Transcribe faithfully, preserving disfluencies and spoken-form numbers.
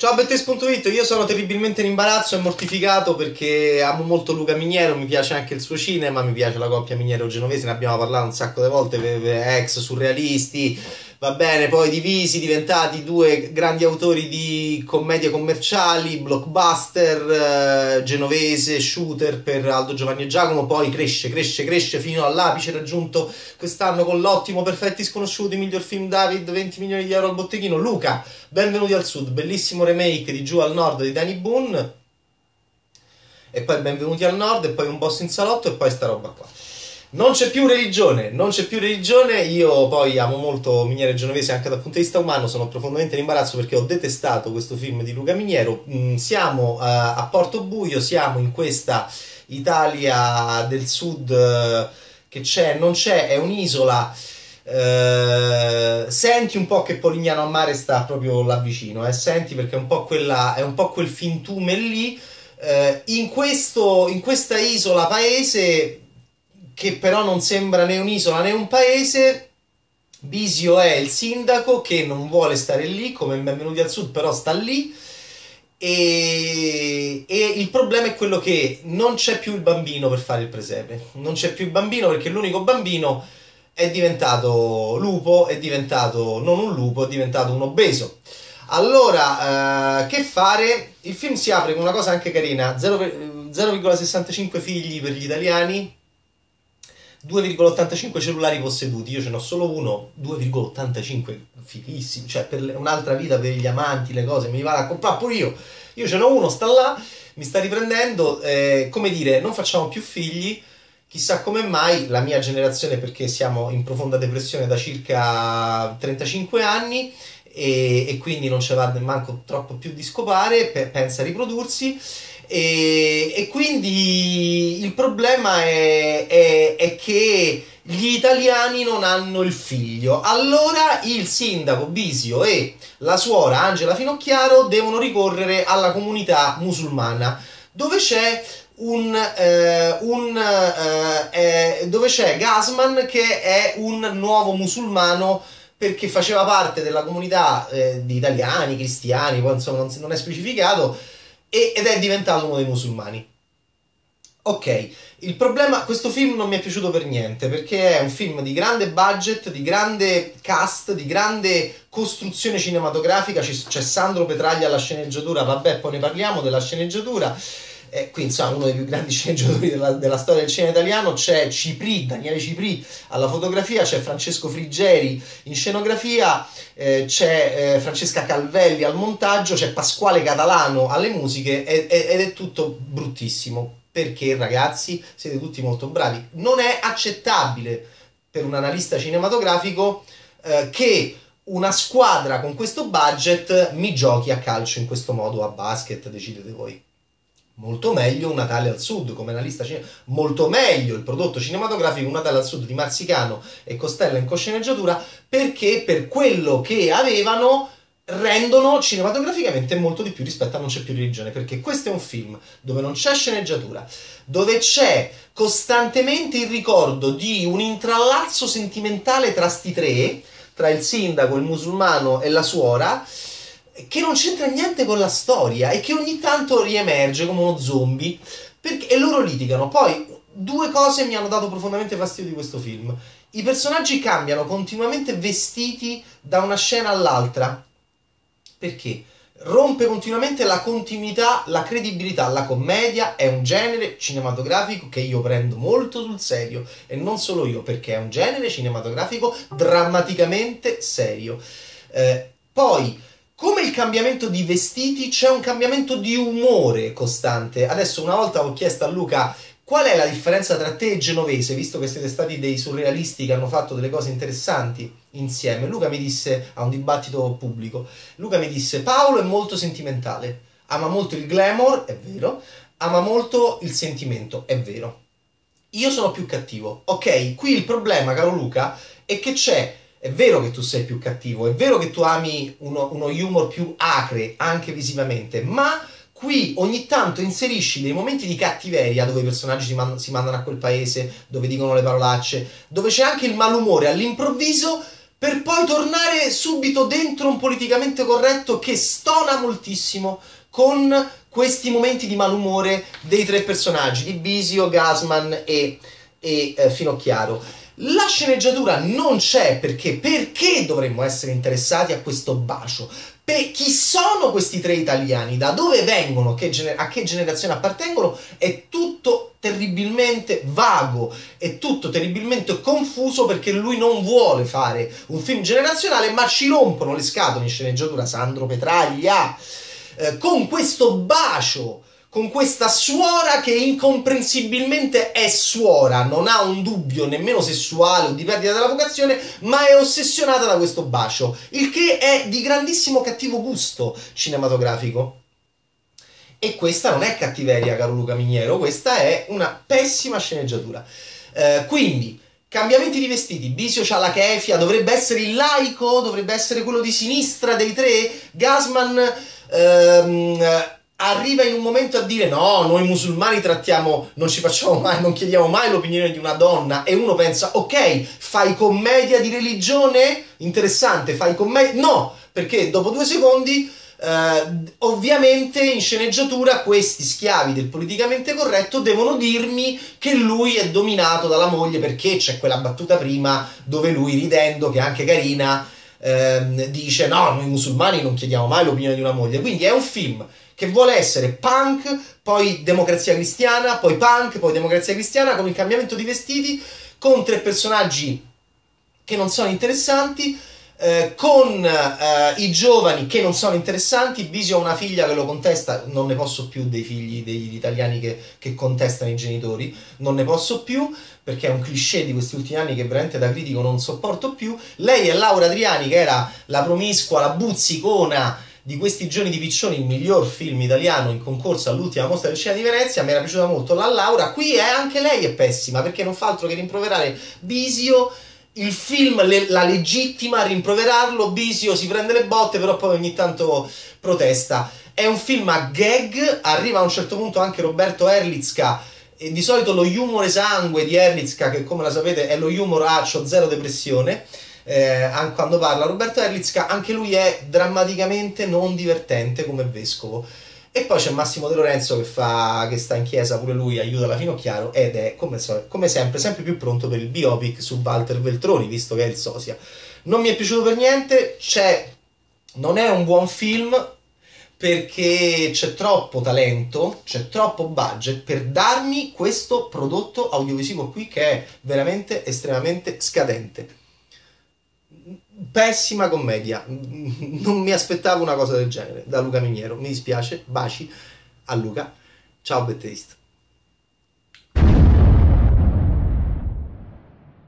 Ciao Bettes punto it, io sono terribilmente in imbarazzo e mortificato perché amo molto Luca Miniero, mi piace anche il suo cinema, mi piace la coppia Miniero-Genovese, ne abbiamo parlato un sacco di volte, ex surrealisti, va bene, poi divisi, diventati due grandi autori di commedie commerciali, blockbuster, eh, Genovese, shooter per Aldo, Giovanni e Giacomo, poi cresce, cresce, cresce fino all'apice raggiunto quest'anno con l'ottimo Perfetti Sconosciuti, miglior film David, venti milioni di euro al botteghino. Luca, Benvenuti al Sud, bellissimo remake di Giù al Nord di Danny Boone, e poi Benvenuti al Nord, e poi Un boss in salotto, e poi sta roba qua. Non c'è più religione, non c'è più religione. Io poi amo molto Miniero e Genovese anche dal punto di vista umano, sono profondamente in imbarazzo perché ho detestato questo film di Luca Miniero. Mm, siamo uh, a Porto Buio, siamo in questa Italia del Sud uh, che c'è, non c'è, è un'isola. Uh, senti un po' che Polignano a Mare sta proprio là vicino, eh? Senti, perché è un po' quella, è un po' quel fintume lì, uh, in, questo, in questa isola paese che però non sembra né un'isola né un paese. Bisio è il sindaco che non vuole stare lì, come in Benvenuti al Sud, però sta lì, e, e il problema è quello che non c'è più il bambino per fare il presepe, non c'è più il bambino perché l'unico bambino è diventato lupo, è diventato non un lupo, è diventato un obeso. Allora, eh, che fare? Il film si apre con una cosa anche carina, zero virgola sessantacinque figli per gli italiani, due virgola ottantacinque cellulari posseduti, io ce n'ho solo uno, due virgola ottantacinque, fighissimo, cioè per un'altra vita, per gli amanti, le cose, mi vado a comprare pure io, io ce n'ho uno, sta là, mi sta riprendendo, eh, come dire, non facciamo più figli, chissà come mai, la mia generazione, perché siamo in profonda depressione da circa trentacinque anni, e, e quindi non ce va manco troppo più di scopare, pe pensa a riprodursi, e, e quindi il problema è, è, è che gli italiani non hanno il figlio. Allora il sindaco Bisio e la suora Angela Finocchiaro devono ricorrere alla comunità musulmana, dove c'è un, eh, un eh, eh, dove c'è Gasman, che è un nuovo musulmano, perché faceva parte della comunità eh, di italiani, cristiani, poi insomma non, non è specificato, e, ed è diventato uno dei musulmani. Ok, il problema, questo film non mi è piaciuto per niente, perché è un film di grande budget, di grande cast, di grande costruzione cinematografica, c'è Sandro Petraglia alla sceneggiatura, vabbè, poi ne parliamo della sceneggiatura. Eh, qui insomma uno dei più grandi sceneggiatori della, della storia del cinema italiano, c'è Cipri, Daniele Cipri alla fotografia, c'è Francesco Friggeri in scenografia, eh, c'è eh, Francesca Calvelli al montaggio, c'è Pasquale Catalano alle musiche, ed, ed è tutto bruttissimo, perché ragazzi siete tutti molto bravi. Non è accettabile per un analista cinematografico eh, che una squadra con questo budget mi giochi a calcio in questo modo, a basket, decidete voi. Molto meglio Un Natale al Sud come analista cinematografica, molto meglio il prodotto cinematografico Un Natale al Sud di Marzicano e Costella in cosceneggiatura, perché per quello che avevano rendono cinematograficamente molto di più rispetto a Non c'è più religione, perché questo è un film dove non c'è sceneggiatura, dove c'è costantemente il ricordo di un intrallazzo sentimentale tra sti tre, tra il sindaco, il musulmano e la suora, che non c'entra niente con la storia e che ogni tanto riemerge come uno zombie, perché, e loro litigano. Poi due cose mi hanno dato profondamente fastidio di questo film: i personaggi cambiano continuamente vestiti da una scena all'altra, perché rompe continuamente la continuità, la credibilità. La commedia è un genere cinematografico che io prendo molto sul serio, e non solo io, perché è un genere cinematografico drammaticamente serio. Eh, poi come il cambiamento di vestiti, c'è un cambiamento di umore costante. Adesso, una volta ho chiesto a Luca qual è la differenza tra te e Genovese, visto che siete stati dei surrealisti che hanno fatto delle cose interessanti insieme. Luca mi disse, a un dibattito pubblico, Luca mi disse: Paolo è molto sentimentale, ama molto il glamour, è vero, ama molto il sentimento, è vero. Io sono più cattivo. Ok, qui il problema, caro Luca, è che c'è... È vero che tu sei più cattivo, è vero che tu ami uno, uno humor più acre, anche visivamente, ma qui ogni tanto inserisci dei momenti di cattiveria dove i personaggi si, man si mandano a quel paese, dove dicono le parolacce, dove c'è anche il malumore all'improvviso, per poi tornare subito dentro un politicamente corretto che stona moltissimo con questi momenti di malumore dei tre personaggi, di Bisio, Gasman e, e eh, Finocchiaro. La sceneggiatura non c'è perché, perché dovremmo essere interessati a questo bacio? Per chi sono questi tre italiani? Da dove vengono? Che a che generazione appartengono? È tutto terribilmente vago, è tutto terribilmente confuso perché lui non vuole fare un film generazionale, ma ci rompono le scatole in sceneggiatura Sandro Petraglia eh, con questo bacio, con questa suora che incomprensibilmente è suora, non ha un dubbio nemmeno sessuale o di perdita della vocazione, ma è ossessionata da questo bacio, il che è di grandissimo cattivo gusto cinematografico. E questa non è cattiveria, caro Luca Miniero, questa è una pessima sceneggiatura. Eh, quindi, cambiamenti di vestiti, Bisio c'ha la kefia, dovrebbe essere il laico, dovrebbe essere quello di sinistra dei tre, Gasman ehm, arriva in un momento a dire no, noi musulmani trattiamo, non ci facciamo mai, non chiediamo mai l'opinione di una donna, e uno pensa ok, fai commedia di religione? Interessante, fai commedia? No, perché dopo due secondi Uh, ovviamente in sceneggiatura questi schiavi del politicamente corretto devono dirmi che lui è dominato dalla moglie, perché c'è quella battuta prima dove lui, ridendo, che è anche carina, uh, dice no, noi musulmani non chiediamo mai l'opinione di una moglie. Quindi è un film che vuole essere punk, poi democrazia cristiana, poi punk, poi democrazia cristiana, con il cambiamento di vestiti, con tre personaggi che non sono interessanti, Eh, con eh, i giovani che non sono interessanti. Bisio ha una figlia che lo contesta, non ne posso più dei figli degli italiani che, che contestano i genitori, non ne posso più, perché è un cliché di questi ultimi anni che veramente da critico non sopporto più. Lei è Laura Adriani, che era la promiscua, la buzzicona di questi giorni di Piccioni, il miglior film italiano in concorso all'ultima mostra del cinema di Venezia. Mi era piaciuta molto la Laura, qui è anche lei è pessima, perché non fa altro che rimproverare Bisio. Il film le, la legittima a rimproverarlo, Bisio si prende le botte, però poi ogni tanto protesta. È un film a gag, arriva a un certo punto anche Roberto Erlitzka, e di solito lo humor esangue di Erlitzka, che come la sapete è lo humor accio, zero depressione, eh, anche quando parla Roberto Erlitzka, anche lui è drammaticamente non divertente come vescovo. E poi c'è Massimo De Lorenzo che, fa, che sta in chiesa pure lui, aiuta la Finocchiaro, ed è come, come sempre sempre più pronto per il biopic su Walter Veltroni, visto che è il sosia. Non mi è piaciuto per niente, c'è, non è un buon film perché c'è troppo talento, c'è troppo budget per darmi questo prodotto audiovisivo qui che è veramente estremamente scadente. Pessima commedia, non mi aspettavo una cosa del genere da Luca Miniero, mi dispiace, baci a Luca, ciao Betteist.